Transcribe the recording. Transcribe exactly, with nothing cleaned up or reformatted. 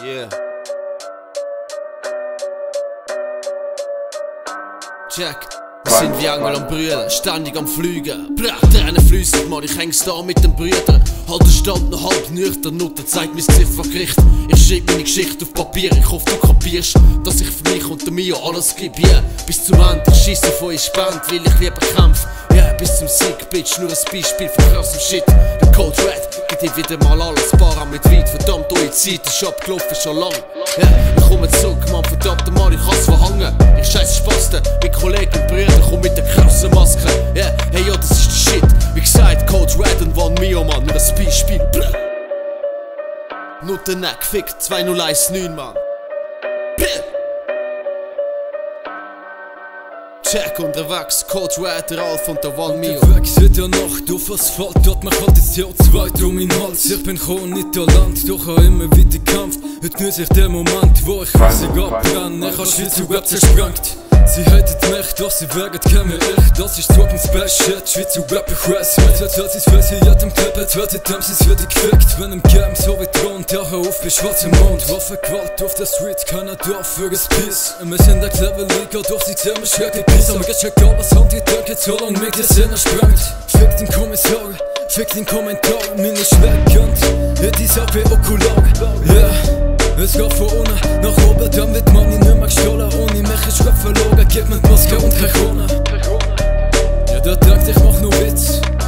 Yeah. Check. Wir sind wie Engel am Brüder, ständig am Flügen. Brach, Tränen fließen, Mann, ich häng's da mit den Brüdern. Halt den Stand noch halb nüchtern, Nutter zeigt mein Gesicht vor Gericht. Ich schreib meine Geschichte auf Papier, ich hoffe du kapierst, dass ich für mich und mir alles gebe, yeah. Bis zum Ende, ich schiesse auf euch Spend, weil ich lieber kämpf. Yeah, bis zum Sieg, Bitch, nur ein Beispiel von krassem Shit. Der Code Red, gibt dir wieder mal alles, Para mit Weed. Verdammt, eure Zeit ist abgelaufen, schon lang. Yeah, ich komme zurück, Mann, verdammt mal, ich kann's verhangen. Ich scheiß Spasten, mit Kollegen und Brüdern, komm mit der krassen Maske. Yeah, hey, ja, das ist der Shit. Wie gesagt, Code Red und One Mio, Mann, nur ein Beispiel. Brr. Nur der Neck, fick, zwei null eins neun, Mann. Brr. Check unterwegs, Code Red, der Alf und der One Mio. Unterwegs in der Nacht auf Asphalt, dort man hat das C O zwei um meinen Hals. Ich bin kein Niederland, doch auch immer wieder Kampf. Heute genieße ich den Moment, wo ich riesig abbrenne. Ich hab Schweiz zu Web zersprengt. Sie hatet mich, doch sie wegen kennen ich. Das ist Zukunft Special, Schweiz zu Rap, ich weiß mit. Jetzt hört sie's für sie jedem Klippet, hört sie dem, sie's wird gefickt. Wenn im Game so wie Thron, ja hör auf, bei schwarzem Mond. Waffengewalt auf der Street, keiner Dorf für das Peace. Wir sind der clever Liga, doch sie zählen mich schrecklich Peace. Aber gecheckt alles, haben die Danke so lang mit der Sinne sprengt. Fick den Kommissar, fick den Kommentar, meine Schwerkant, ja die Sache okular, yeah. Es geht von unten nach oben, dann wird Money nicht mehr gestohlen. Ohne mich ist Rap verloren, gib mir die Maske und keine Krone. Ja, der denkt, ich mach nur Witz.